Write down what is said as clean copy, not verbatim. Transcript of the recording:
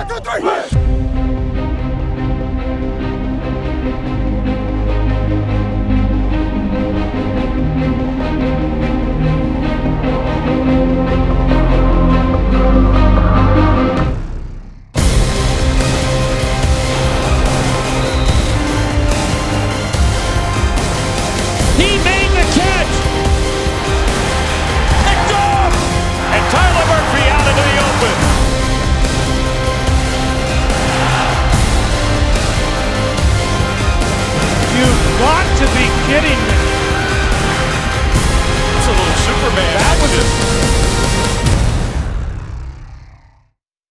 1, 2, 3. Got to be kidding me. It's a little Superman. That was